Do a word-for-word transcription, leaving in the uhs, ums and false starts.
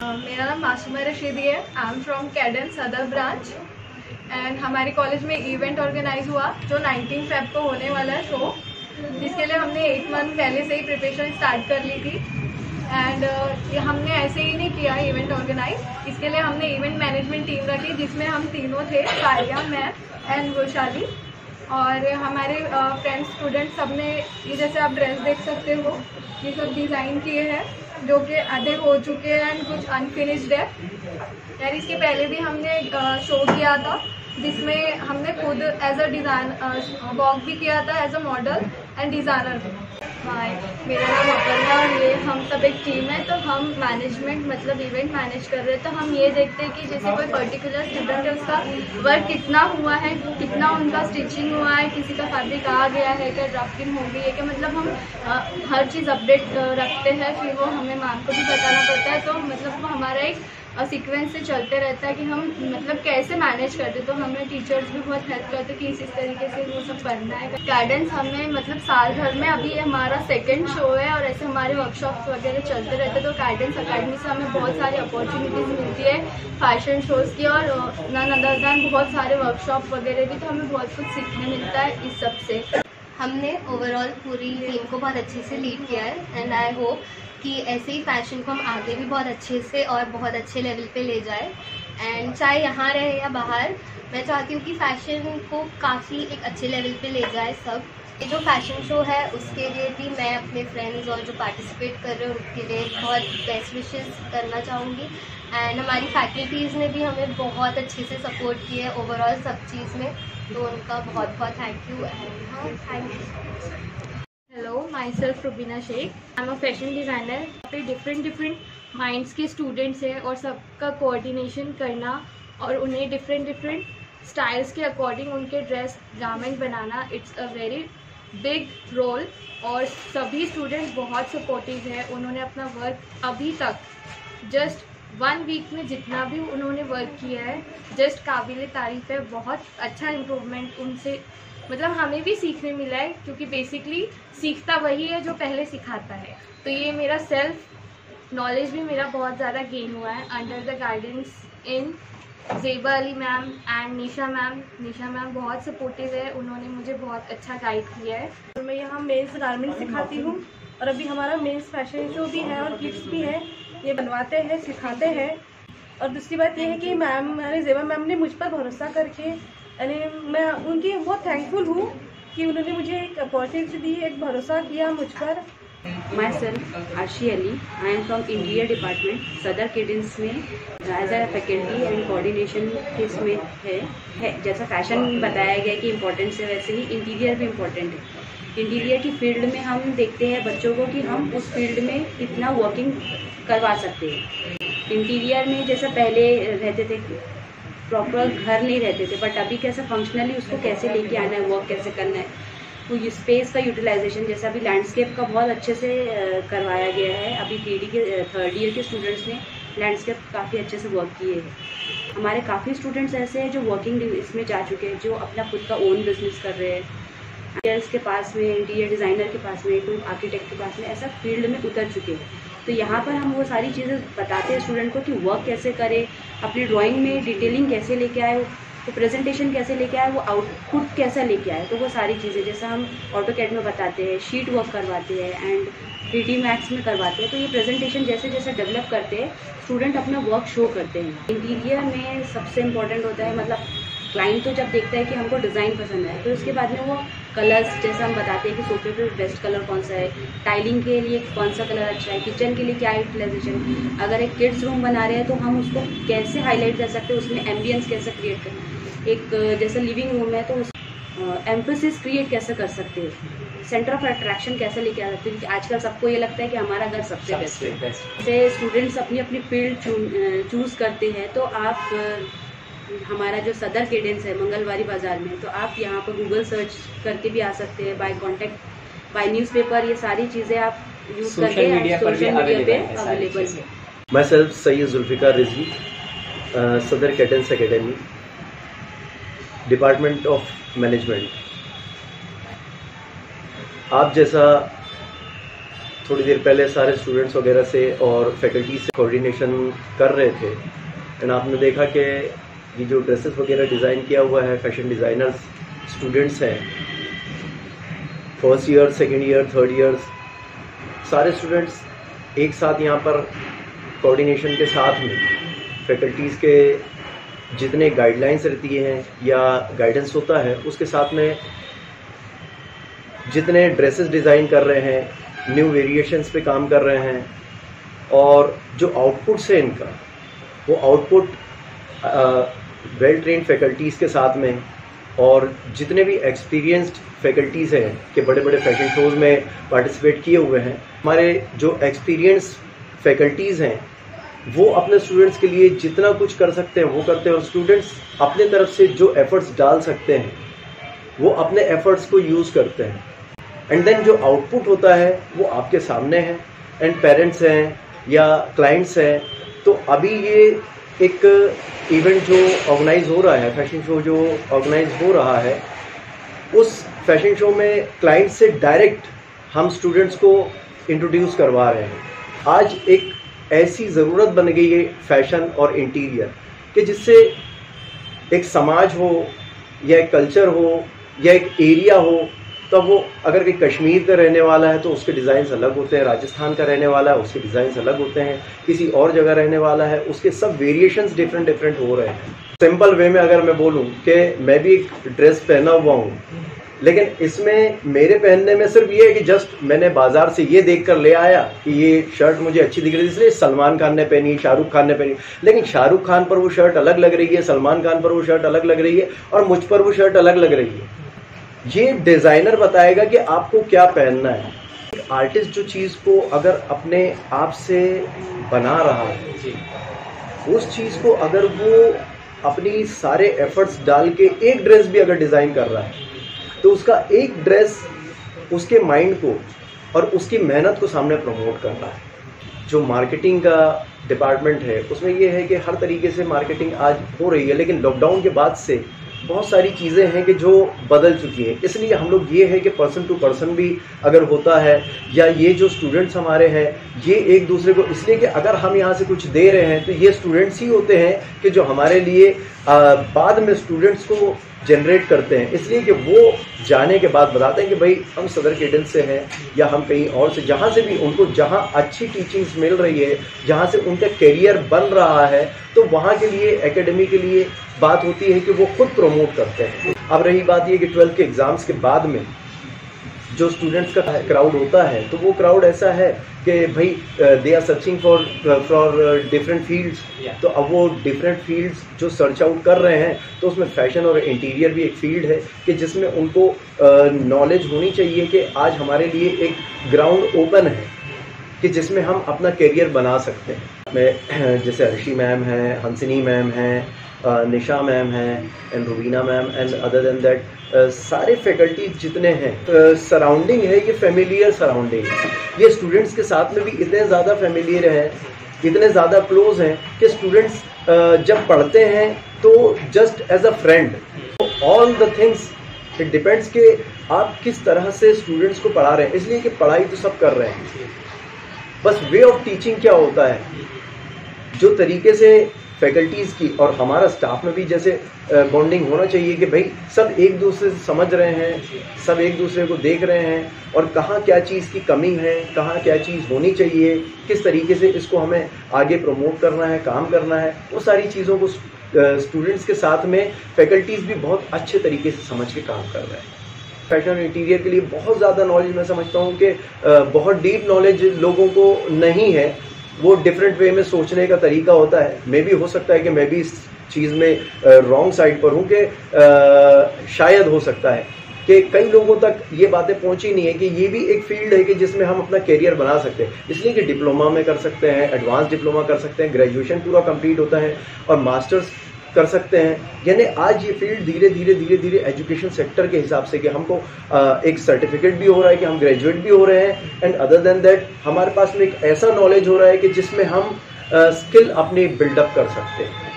मेरा नाम मासूमा रशीदी है। I am from Cadence Sadar branch and हमारे कॉलेज में इवेंट ऑर्गेनाइज हुआ जो नाइनटीन फेब को होने वाला है शो, जिसके लिए हमने एट मंथ पहले से ही प्रिपरेशन स्टार्ट कर ली थी। एंड uh, हमने ऐसे ही नहीं किया इवेंट ऑर्गेनाइज, इसके लिए हमने इवेंट मैनेजमेंट टीम रखी जिसमें हम तीनों थे, सारिया, मैं एंड वैशाली। और हमारे फ्रेंड्स स्टूडेंट सब ने ये जैसे आप ड्रेस देख सकते हो, ये सब डिज़ाइन किए हैं जो कि आधे हो चुके हैं एंड कुछ अनफिनिश्ड है। यार इसके पहले भी हमने शो किया था जिसमें हमने खुद एज अ डिज़ाइन वॉक भी किया था as a model and designer भी। हाय, मेरा नाम अपर्णा और ये हम सब एक टीम है। तो हम मैनेजमेंट मतलब इवेंट मैनेज कर रहे हैं, तो हम ये देखते हैं कि जैसे कोई पर्टिकुलर स्टूडेंट है उसका वर्क कितना हुआ है, कितना उनका स्टिचिंग हुआ है, किसी का फैब्रिक आ गया है, क्या ड्राफ्टिंग हो गई है, कि मतलब हम आ, हर चीज़ अपडेट रखते हैं। फिर वो हमें मैम को भी बताना पड़ता है। तो मतलब वो हमारा एक सीक्वेंस से चलते रहता है कि हम मतलब कैसे मैनेज करते। तो हमें टीचर्स भी बहुत हेल्प करते हैं कि इस इस तरीके से वो सब करना है। गाइडेंस हमें मतलब साल भर में अभी हमारा सेकंड शो है और ऐसे हमारे वर्कशॉप्स वगैरह चलते रहते हैं। तो गाइडेंस अकेडमी से हमें बहुत सारी अपॉर्चुनिटीज़ मिलती है फैशन शोज़ की, और नन अदर दैन बहुत सारे वर्कशॉप वगैरह भी। तो हमें बहुत कुछ सीखने मिलता है इस सब से। हमने ओवरऑल पूरी टीम को बहुत अच्छे से लीड किया है एंड आई होप कि ऐसे ही फैशन को हम आगे भी बहुत अच्छे से और बहुत अच्छे लेवल पे ले जाए। एंड चाहे यहाँ रहे या बाहर, मैं चाहती हूँ कि फ़ैशन को काफ़ी एक अच्छे लेवल पे ले जाए सब। ये जो फैशन शो है उसके लिए भी मैं अपने फ्रेंड्स और जो पार्टिसिपेट कर रहे हैं उनके लिए बहुत बेस्ट विशेस करना चाहूँगी। एंड हमारी फैकल्टीज़ ने भी हमें बहुत अच्छे से सपोर्ट किया है ओवरऑल सब चीज़ में, तो उनका बहुत बहुत थैंक यू। एंड हाँ, thank you. Hello, myself Rubina Sheikh. I'm a fashion designer. पे डिफरेंट डिफरेंट माइंड्स के स्टूडेंट्स हैं और सबका कोऑर्डिनेशन करना और उन्हें डिफरेंट डिफरेंट स्टाइल्स के अकॉर्डिंग उनके ड्रेस गारमेंट बनाना, it's a very big role. और सभी स्टूडेंट्स बहुत सपोर्टिव है। उन्होंने अपना वर्क अभी तक जस्ट वन वीक में जितना भी उन्होंने वर्क किया है जस्ट काबिल तारीफ़ है। बहुत अच्छा इम्प्रूवमेंट उनसे मतलब हमें भी सीखने मिला है, क्योंकि बेसिकली सीखता वही है जो पहले सिखाता है। तो ये मेरा सेल्फ नॉलेज भी मेरा बहुत ज़्यादा गेन हुआ है under the guidance in Zeba Ali ma'am and Nisha ma'am. Nisha ma'am बहुत सपोर्टिव है, उन्होंने मुझे बहुत अच्छा गाइड किया है। तो मैं यहाँ मेंस गारमेंट सिखाती हूँ और अभी हमारा मेंस फैशन शो भी है और किड्स भी है, ये बनवाते हैं, सिखाते हैं। और दूसरी बात ये है कि मैम ज़ेबा मैम ने मुझ पर भरोसा करके, यानी मैं उनकी बहुत थैंकफुल हूँ कि उन्होंने मुझे एक अपॉर्चुनिटी दी, एक भरोसा किया मुझ पर। Myself Aashi Ali, I am from interior department Sadar Cadence में as a faculty and coordination के इसमें है, है जैसा फैशन बताया गया कि इम्पोर्टेंस है, वैसे ही इंटीरियर भी इम्पोर्टेंट है। इंटीरियर की फील्ड में हम देखते हैं बच्चों को कि हम उस फील्ड में कितना वर्किंग करवा सकते हैं। इंटीरियर में जैसा पहले रहते थे प्रॉपर घर नहीं रहते थे, बट अभी कैसे फंक्शनली उसको कैसे लेके आना है, वर्क कैसे करना है, तो ये स्पेस का यूटिलाइजेशन जैसा अभी लैंडस्केप का बहुत अच्छे से करवाया गया है। अभी पी डी के थर्ड ईयर के स्टूडेंट्स ने लैंडस्केप काफ़ी अच्छे से वर्क किए हैं। हमारे काफ़ी स्टूडेंट्स ऐसे हैं जो वर्किंग इसमें जा चुके हैं, जो अपना खुद का ओन बिजनेस कर रहे हैं। इंटीरियर्स के पास में, इंटीरियर डिज़ाइनर के पास में, कोई आर्किटेक्ट के पास में, ऐसा फील्ड में उतर चुके हैं। तो यहाँ पर हम वो सारी चीज़ें बताते हैं स्टूडेंट को कि वर्क कैसे करे, अपनी ड्राइंग में डिटेलिंग कैसे लेके आए, तो प्रेजेंटेशन कैसे लेके आए, वो आउटपुट कैसा लेके आए। तो वो सारी चीज़ें जैसा हम ऑटोकैड में बताते हैं, शीट वर्क करवाते हैं एंड थ्री डी मैक्स में करवाते हैं। तो ये प्रेजेंटेशन जैसे जैसे डेवलप करते हैं स्टूडेंट अपना वर्क शो करते हैं। इंटीरियर में सबसे इम्पॉर्टेंट होता है, मतलब क्लाइंट तो जब देखता है कि हमको डिज़ाइन पसंद है, तो उसके बाद में वो कलर्स जैसा हम बताते हैं कि सोफे पे बेस्ट कलर कौन सा है, टाइलिंग के लिए कौन सा कलर अच्छा है, किचन के लिए क्या यूटिलाइजेशन, अगर एक किड्स रूम बना रहे हैं तो हम उसको कैसे हाईलाइट कर सकते हैं, उसमें एम्बियंस कैसे क्रिएट करना, एक जैसे लिविंग रूम है तो उस एम्फेसिस क्रिएट कैसे कर सकते हैं, सेंटर ऑफ अट्रैक्शन कैसे लेके आ सकते हैं, क्योंकि आजकल सबको ये लगता है कि हमारा घर सबसे बेस्ट है। जैसे स्टूडेंट्स अपनी अपनी फील्ड चूज़ करते हैं, तो आप हमारा जो सदर कैडेंस है मंगलवारी बाज़ार में, तो आप यहाँ पर गूगल सर्च करके भी आ सकते हैं, बाय कॉन्टैक्ट, बाय न्यूज़पेपर, ये सारी चीज़ें आप यूज़ करके सोशल मीडिया पे अवेलेबल है। Myself Syed Zulfiqar Rizvi, Sadar Cadence academy, department of management. आप जैसा थोड़ी देर पहले सारे स्टूडेंट्स वगैरह से और फैकल्टी से कोऑर्डिनेशन कर रहे थे एंड आपने देखा कि ये जो ड्रेसेस वगैरह डिज़ाइन किया हुआ है, फैशन डिज़ाइनर्स स्टूडेंट्स हैं, first year, second year, third years, सारे स्टूडेंट्स एक साथ यहाँ पर कोऑर्डिनेशन के साथ में फैकल्टीज़ के जितने गाइडलाइंस रहती हैं या गाइडेंस होता है उसके साथ में जितने ड्रेसेस डिज़ाइन कर रहे हैं, न्यू वेरिएशंस पे काम कर रहे हैं और जो आउटपुट्स है इनका वो आउटपुट वेल ट्रेन्ड फैकल्टीज़ के साथ में और जितने भी एक्सपीरियंस्ड फैकल्टीज़ हैं कि बड़े बड़े फैशन शोज़ में पार्टिसिपेट किए हुए हैं, हमारे जो एक्सपीरियंस फैकल्टीज़ हैं वो अपने स्टूडेंट्स के लिए जितना कुछ कर सकते हैं वो करते हैं और स्टूडेंट्स अपने तरफ से जो एफ़र्ट्स डाल सकते हैं वो अपने एफ़र्ट्स को यूज़ करते हैं एंड देन जो आउटपुट होता है वो आपके सामने है एंड पेरेंट्स हैं या क्लाइंट्स हैं। तो अभी ये एक इवेंट जो ऑर्गेनाइज हो रहा है, फैशन शो जो ऑर्गेनाइज हो रहा है, उस फैशन शो में क्लाइंट से डायरेक्ट हम स्टूडेंट्स को इंट्रोड्यूस करवा रहे हैं। आज एक ऐसी ज़रूरत बन गई है फैशन और इंटीरियर कि जिससे एक समाज हो या एक कल्चर हो या एक एरिया हो, तो वो अगर कोई कश्मीर का रहने वाला है तो उसके डिज़ाइंस अलग होते हैं, राजस्थान का रहने वाला है उसके डिज़ाइंस अलग होते हैं, किसी और जगह रहने वाला है उसके सब वेरिएशंस डिफरेंट डिफरेंट हो रहे हैं। सिंपल वे में अगर मैं बोलूँ कि मैं भी एक ड्रेस पहना हुआ हूँ, लेकिन इसमें मेरे पहनने में सिर्फ ये है कि जस्ट मैंने बाजार से ये देख कर ले आया कि ये शर्ट मुझे अच्छी दिख रही है इसलिए सलमान खान ने पहनी, शाहरुख खान ने पहनी, लेकिन शाहरुख खान पर वो शर्ट अलग लग रही है, सलमान खान पर वो शर्ट अलग लग रही है और मुझ पर वो शर्ट अलग लग रही है। ये डिज़ाइनर बताएगा कि आपको क्या पहनना है। एक आर्टिस्ट जो चीज़ को अगर अपने आप से बना रहा है, उस चीज़ को अगर वो अपनी सारे एफर्ट्स डाल के एक ड्रेस भी अगर डिज़ाइन कर रहा है तो उसका एक ड्रेस उसके माइंड को और उसकी मेहनत को सामने प्रमोट कर रहा है। जो मार्केटिंग का डिपार्टमेंट है उसमें ये है कि हर तरीके से मार्केटिंग आज हो रही है, लेकिन लॉकडाउन के बाद से बहुत सारी चीज़ें हैं कि जो बदल चुकी हैं। इसलिए हम लोग ये है कि पर्सन टू पर्सन भी अगर होता है या ये जो स्टूडेंट्स हमारे हैं ये एक दूसरे को, इसलिए कि अगर हम यहाँ से कुछ दे रहे हैं तो ये स्टूडेंट्स ही होते हैं कि जो हमारे लिए आ, बाद में स्टूडेंट्स को जनरेट करते हैं, इसलिए कि वो जाने के बाद बताते हैं कि भाई हम सदर केडेंस से हैं या हम कहीं और से, जहाँ से भी उनको जहाँ अच्छी टीचिंग्स मिल रही है, जहाँ से उनका करियर बन रहा है, तो वहाँ के लिए एकेडमी के लिए बात होती है कि वो खुद प्रमोट करते हैं। अब रही बात ये कि ट्वेल्थ के एग्ज़ाम्स के बाद में जो स्टूडेंट्स का क्राउड होता है तो वो क्राउड ऐसा है कि भाई they are searching for for different fields, तो अब वो डिफरेंट फील्ड्स जो सर्च आउट कर रहे हैं तो उसमें फैशन और इंटीरियर भी एक फील्ड है कि जिसमें उनको नॉलेज होनी चाहिए कि आज हमारे लिए एक ग्राउंड ओपन है कि जिसमें हम अपना करियर बना सकते हैं। मैं जैसे अर्शी मैम हैं, हंसिनी मैम हैं, निशा मैम हैं and Rubina ma'am and other than that सारे फैकल्टी जितने हैं, सराउंडिंग है ये फेमिलियर सराउंडिंग है। ये स्टूडेंट्स के साथ में भी इतने ज़्यादा फेमिलियर हैं, इतने ज़्यादा क्लोज हैं कि स्टूडेंट्स जब पढ़ते हैं तो just as a friend all the things it depends कि आप किस तरह से स्टूडेंट्स को पढ़ा रहे हैं। इसलिए कि पढ़ाई तो सब कर रहे हैं, बस वे ऑफ टीचिंग क्या होता है, जो तरीके से फैकल्टीज़ की और हमारा स्टाफ में भी जैसे बॉन्डिंग होना चाहिए कि भाई सब एक दूसरे से समझ रहे हैं, सब एक दूसरे को देख रहे हैं और कहाँ क्या चीज़ की कमी है, कहाँ क्या चीज़ होनी चाहिए, किस तरीके से इसको हमें आगे प्रमोट करना है, काम करना है, वो सारी चीज़ों को स्टूडेंट्स के साथ में फैकल्टीज़ भी बहुत अच्छे तरीके से समझ के काम कर रहे हैं। फैशन और इंटीरियर के लिए बहुत ज़्यादा नॉलेज मैं समझता हूँ कि बहुत डीप नॉलेज लोगों को नहीं है, वो डिफरेंट वे में सोचने का तरीका होता है। मे भी हो सकता है कि मैं भी इस चीज़ में रॉन्ग साइड पर हूँ कि शायद हो सकता है कि कई लोगों तक ये बातें पहुँची नहीं है कि ये भी एक फील्ड है कि जिसमें हम अपना करियर बना सकते हैं। इसलिए कि डिप्लोमा में कर सकते हैं, एडवांस डिप्लोमा कर सकते हैं, ग्रेजुएशन पूरा कंप्लीट होता है और मास्टर्स कर सकते हैं। यानी आज ये फील्ड धीरे धीरे धीरे धीरे एजुकेशन सेक्टर के हिसाब से कि हमको एक सर्टिफिकेट भी हो रहा है कि हम ग्रेजुएट भी हो रहे हैं एंड अदर देन दैट हमारे पास में एक ऐसा नॉलेज हो रहा है कि जिसमें हम स्किल अपनी बिल्डअप कर सकते हैं।